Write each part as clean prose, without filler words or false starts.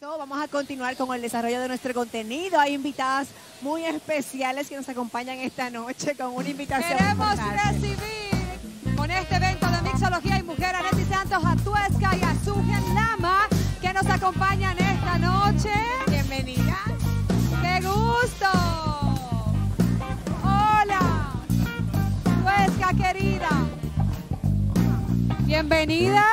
Vamos a continuar con el desarrollo de nuestro contenido. Hay invitadas muy especiales que nos acompañan esta noche con una invitación Queremos importante. recibir con este evento de Mixología y Mujer a Neti Santos, a Tuesca y a Sugen Lama, que nos acompañan esta noche. Bienvenidas. ¡Qué gusto! ¡Hola! Tuesca, querida. Bienvenidas.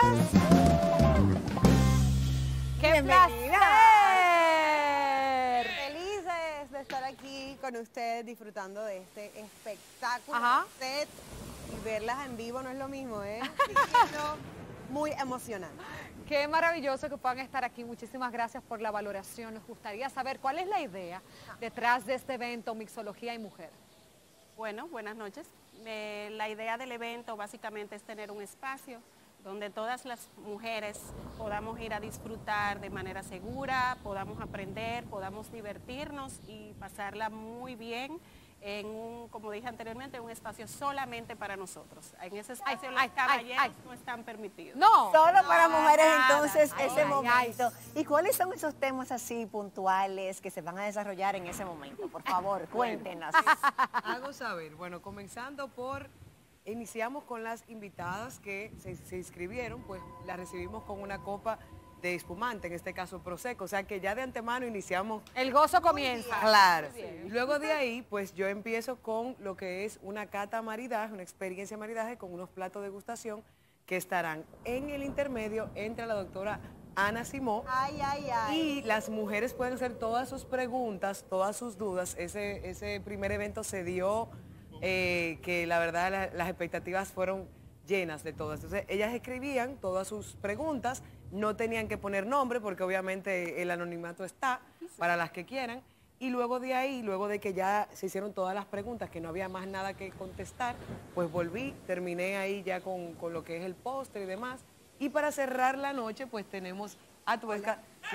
¡Qué Bienvenida. placer! Felices de estar aquí con ustedes disfrutando de este espectáculo. Ajá. Set, y verlas en vivo no es lo mismo, ¿eh? Sí, no, muy emocionante. Qué maravilloso que puedan estar aquí. Muchísimas gracias por la valoración. Nos gustaría saber cuál es la idea detrás de este evento Mixología y Mujer. Bueno, buenas noches. La idea del evento básicamente es tener un espacio donde todas las mujeres podamos ir a disfrutar de manera segura, podamos aprender, podamos divertirnos y pasarla muy bien en un, como dije anteriormente, un espacio solamente para nosotros. En ese espacio los caballeros no están permitidos. No. Solo para mujeres, nada. entonces, Ay, ese ay, momento. ¿Y cuáles son esos temas así puntuales que se van a desarrollar en ese momento? Por favor, cuéntenos. Hago saber. Bueno, comenzando por, iniciamos con las invitadas que se inscribieron, pues las recibimos con una copa de espumante, en este caso Prosecco, o sea que ya de antemano iniciamos. El gozo comienza. Claro. Y luego de ahí, pues yo empiezo con lo que es una cata maridaje, una experiencia maridaje con unos platos de degustación que estarán en el intermedio entre la doctora Ana Simó. Ay, ay, ay. Y las mujeres pueden hacer todas sus preguntas, todas sus dudas. Ese primer evento se dio, que la verdad las expectativas fueron llenas de todas. Entonces ellas escribían todas sus preguntas, no tenían que poner nombre porque obviamente el anonimato está para las que quieran. Y luego de ahí, luego de que ya se hicieron todas las preguntas, que no había más nada que contestar, pues volví, terminé ahí ya con lo que es el postre y demás. Y para cerrar la noche, pues tenemos a Tuesca.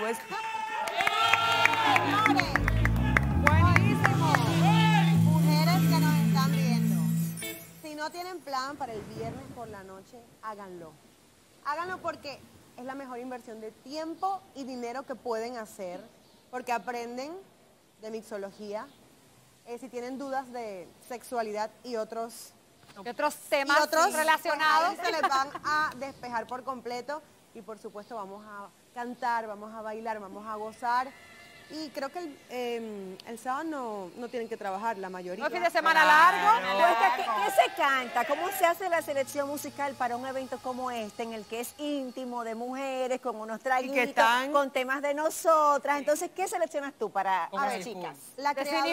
Buenísimo. Mujeres que nos están viendo, si no tienen plan para el viernes por la noche, háganlo. Háganlo porque es la mejor inversión de tiempo y dinero que pueden hacer, porque aprenden de mixología. Si tienen dudas de sexualidad y otros temas relacionados. ahí se les van a despejar por completo y por supuesto vamos a cantar, vamos a bailar, vamos a gozar. Y creo que el sábado no tienen que trabajar, la mayoría. ¿No fin de semana largo? Tuesca, ¿qué se canta? ¿Cómo se hace la selección musical para un evento como este, en el que es íntimo, de mujeres, con unos traguitos, con temas de nosotras? Entonces, ¿qué seleccionas tú para las chicas? La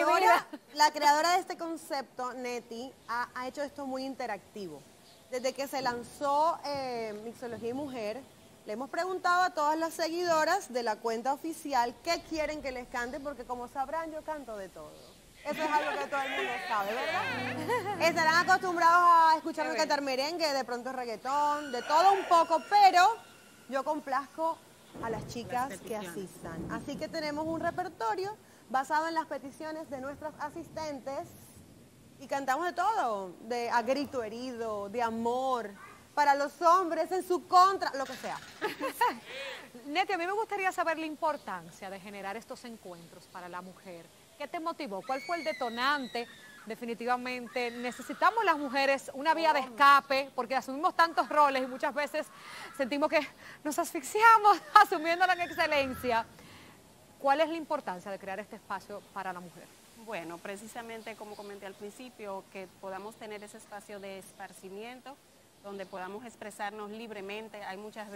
creadora de este concepto, Neti, ha hecho esto muy interactivo. Desde que se lanzó Mixología y Mujer, le hemos preguntado a todas las seguidoras de la cuenta oficial qué quieren que les cante, porque como sabrán, yo canto de todo. Eso es algo que todo el mundo sabe, ¿verdad? Estarán acostumbrados a escucharme cantar merengue, de pronto reggaetón, de todo un poco, pero yo complazco a las chicas que asistan. Así que tenemos un repertorio basado en las peticiones de nuestras asistentes y cantamos de todo, de a grito herido, de amor, para los hombres, en su contra, lo que sea. Neti, a mí me gustaría saber la importancia de generar estos encuentros para la mujer. ¿Qué te motivó? ¿Cuál fue el detonante? Definitivamente necesitamos las mujeres una vía de escape porque asumimos tantos roles y muchas veces sentimos que nos asfixiamos asumiéndolo en excelencia. ¿Cuál es la importancia de crear este espacio para la mujer? Bueno, precisamente como comenté al principio, que podamos tener ese espacio de esparcimiento donde podamos expresarnos libremente. Hay muchas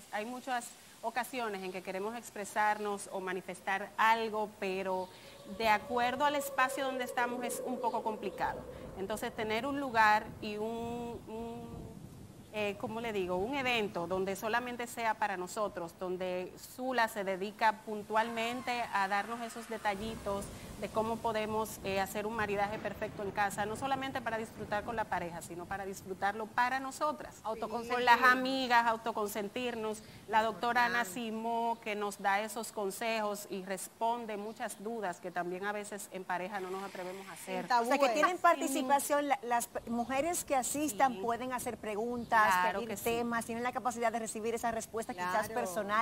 ocasiones en que queremos expresarnos o manifestar algo, pero de acuerdo al espacio donde estamos es un poco complicado. Entonces, tener un lugar y ¿cómo le digo? Un evento donde solamente sea para nosotros, donde Zula se dedica puntualmente a darnos esos detallitos de cómo podemos hacer un maridaje perfecto en casa, no solamente para disfrutar con la pareja, sino para disfrutarlo para nosotras, con las amigas, autoconsentirnos. La doctora Ana Simó, que nos da esos consejos y responde muchas dudas que también a veces en pareja no nos atrevemos a hacer. O sea, que tienen participación, las mujeres que asistan pueden hacer preguntas, pedir temas, tienen la capacidad de recibir esa respuesta quizás personal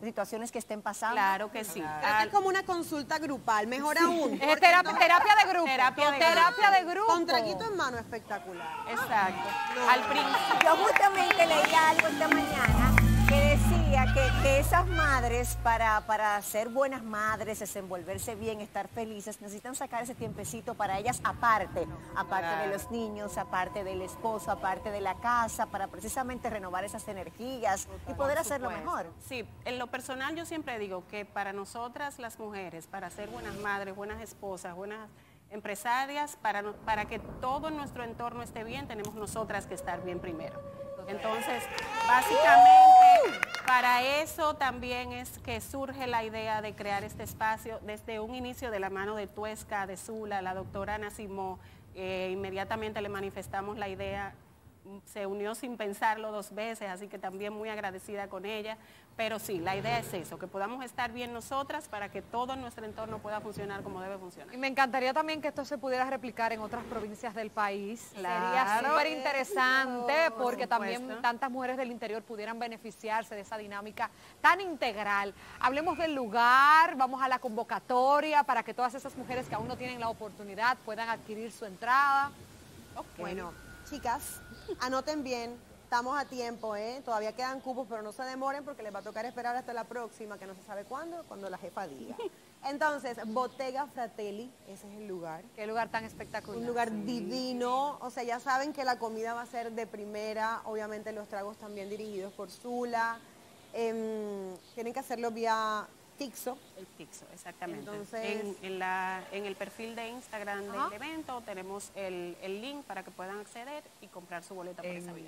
situaciones que estén pasando. Claro que sí. Creo que es como una consulta grupal, mejor aún. Es terapia de grupo. Terapia de grupo. Con traguito en mano, espectacular. Exacto. Al principio. Yo justamente leía algo esta mañana que decía que esas madres, para ser buenas madres, desenvolverse bien, estar felices, necesitan sacar ese tiempecito para ellas aparte de los niños, aparte del esposo, aparte de la casa, para precisamente renovar esas energías y poder hacerlo mejor. Sí, en lo personal yo siempre digo que para nosotras las mujeres, para ser buenas madres, buenas esposas, buenas empresarias, para que todo nuestro entorno esté bien, tenemos nosotras que estar bien primero. Entonces, básicamente, para eso también es que surge la idea de crear este espacio desde un inicio de la mano de Tuesca, de Zula, la doctora Ana Simó. Inmediatamente le manifestamos la idea, se unió sin pensarlo 2 veces, así que también muy agradecida con ella. Pero sí, la idea es eso, que podamos estar bien nosotras para que todo nuestro entorno pueda funcionar como debe funcionar. Y me encantaría también que esto se pudiera replicar en otras provincias del país. Claro. Sería súper interesante porque también tantas mujeres del interior pudieran beneficiarse de esa dinámica tan integral. Hablemos del lugar, vamos a la convocatoria para que todas esas mujeres que aún no tienen la oportunidad puedan adquirir su entrada. Bueno, chicas, anoten bien. Estamos a tiempo, todavía quedan cupos, pero no se demoren porque les va a tocar esperar hasta la próxima, que no se sabe cuándo, cuando la jefa diga. Entonces, Bottega Fratelli, ese es el lugar. Qué lugar tan espectacular. Un lugar divino, o sea, ya saben que la comida va a ser de primera, obviamente los tragos también dirigidos por Zula. Tienen que hacerlo vía Tixo. El Tixo, exactamente. Entonces, en el perfil de Instagram del evento tenemos el link para que puedan acceder y comprar su boleta por esa vía.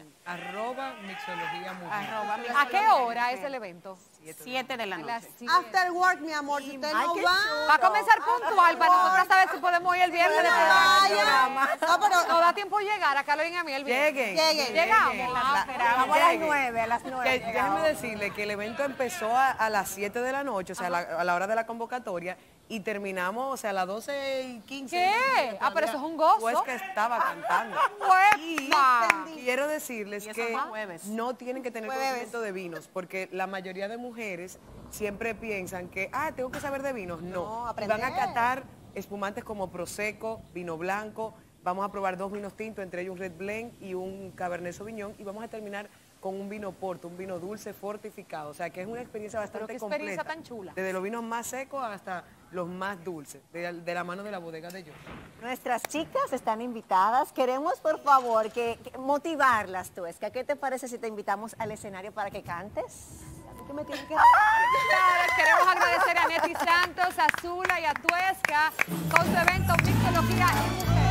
@mixología-mujer. ¿A qué hora es el evento? 7 de la noche. After work, mi amor, si usted no va. Va a comenzar puntual para nosotros saber si podemos ir el viernes de No, pero no da tiempo llegar a Carolina y a mí el viernes. Lleguen. Llegamos. Vamos a las 9, a las 9. Déjenme decirle que el evento empezó a las 7 de la noche, o sea, a la hora de la convocatoria, y terminamos, o sea, a las 12:15. ¿Qué? Pero eso es un gozo. Pues que estaba cantando. Y quiero decirles Y eso que fue jueves. no tienen que tener conocimiento de vinos, porque la mayoría de mujeres siempre piensan que, tengo que saber de vinos. No, aprender. van a catar espumantes como Prosecco, vino blanco, vamos a probar 2 vinos tintos, entre ellos un Red Blend y un Cabernet Sauvignon, y vamos a terminar con un vino porto, un vino dulce fortificado. O sea, que es una experiencia bastante qué completa. experiencia tan chula. Desde los vinos más secos hasta los más dulces, de la mano de la bodega de ellos. Nuestras chicas están invitadas. Queremos, por favor, que motivarlas, Tuesca. ¿Qué te parece si te invitamos al escenario para que cantes? que me tienen que... Queremos agradecer a Neti Santos, a Zula y a Tuesca con su evento Mixología y Mujer.